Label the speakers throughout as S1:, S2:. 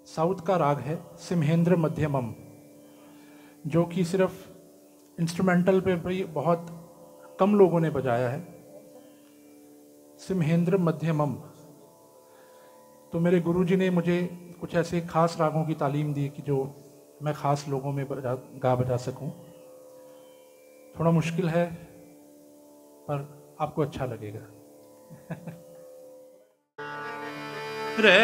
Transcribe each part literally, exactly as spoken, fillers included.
S1: South का राग है सिम्हेंद्र मध्यमम, जो कि सिर्फ इंस्ट्रूमेंटल पे भी बहुत कम लोगों ने बजाया है। सिम्हेंद्र मध्यमम। तो मेरे गुरुजी ने मुझे कुछ ऐसे खास रागों की तालीम दी कि जो मैं खास लोगों में बजा गा बजा सकूं। थोड़ा मुश्किल है पर आपको अच्छा लगेगा। रे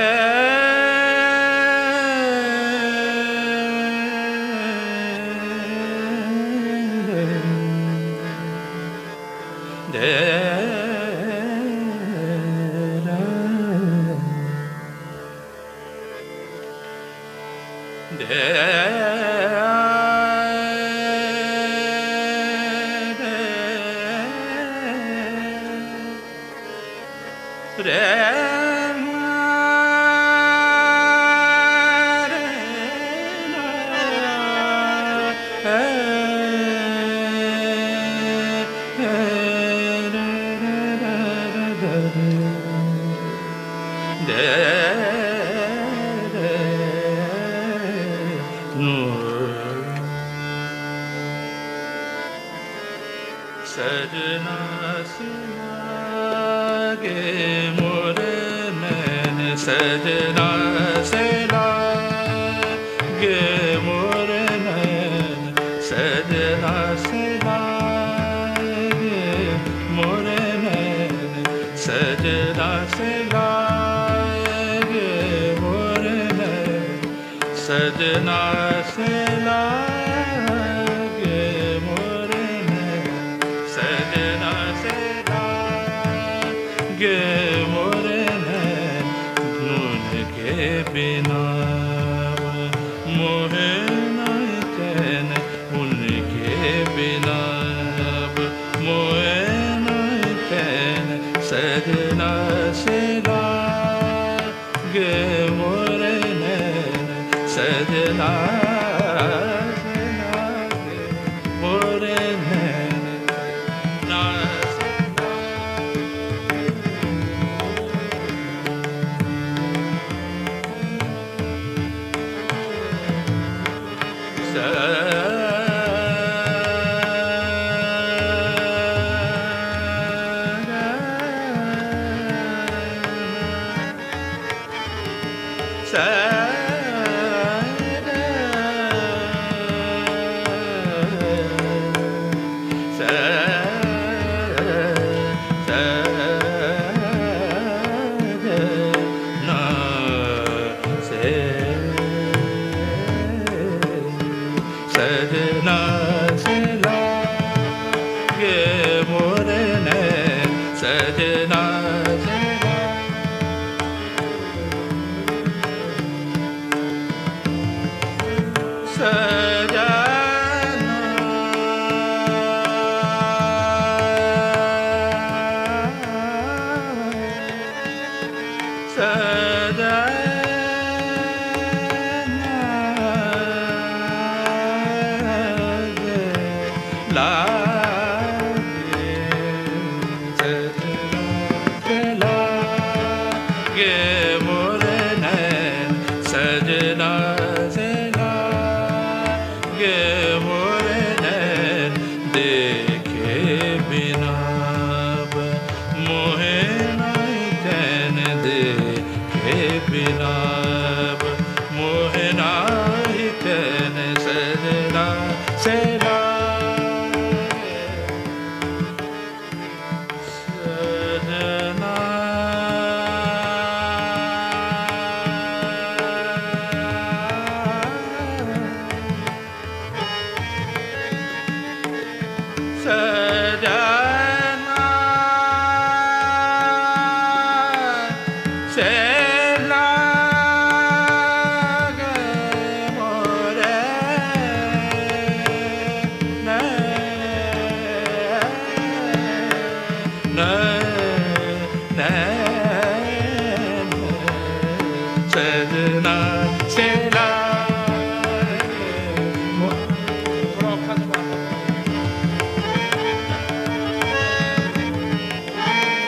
S1: सजना से लागे मोर नैन, सजना से लागे मोर नैन, सजना से लागे मोर नैन, सजना से लागे मोर नैन, सजना से लागे मोर नैन, सजना से लागे मोर नैन, नून के बिना मोहे नहीं चैन, उनके बिना मोहे नहीं चैन, सजना से लागे मोर नैन, सजना से लागे मोर नैन, सजना से लागे मोर नैन, सजना से सजना सजना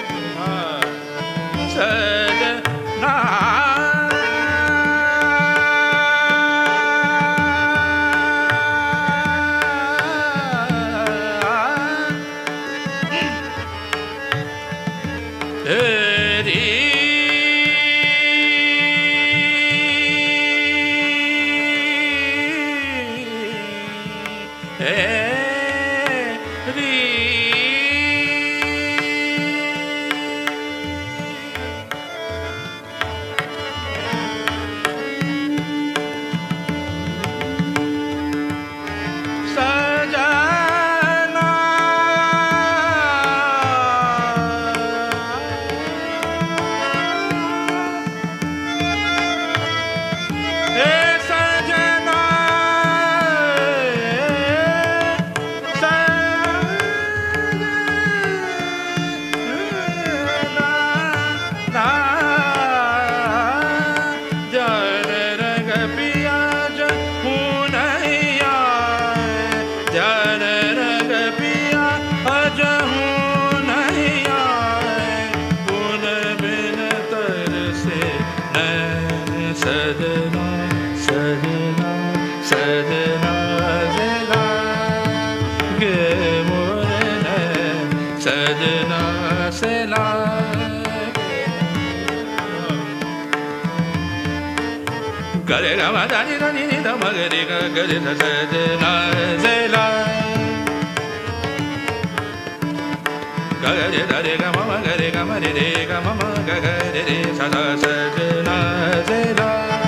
S1: सजना सजना सजना सजना जला गे मोरे सजना सला गरे गा मा दा नि दा नि नि दा मा गे रे गा गे रे सजना जला गा रे दा रे गा मा मा गा रे गा मा रे रे गा मा मा गा गा रे रे सा सा सजना जला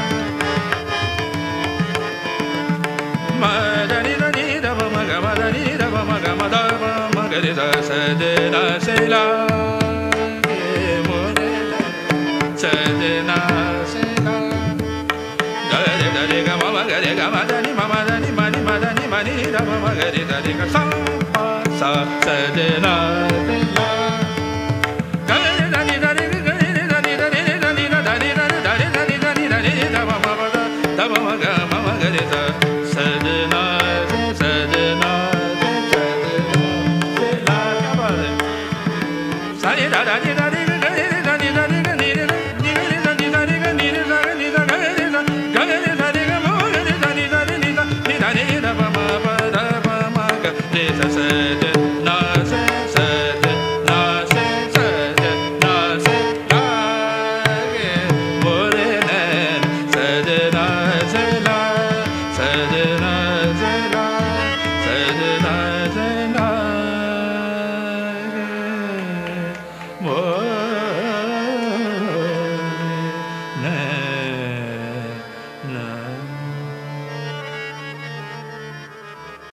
S1: ma da ni da ni da ba ma ga ma da ni da ba ma ga ma da ba ma ga re sa sa de na se la ge mo re sa de na se la da re da re ga ma ma ga re ga ma da ni ma ma da ni ma ni ma da ni ma ni da ba ma ga re da re ga sa sa sa de na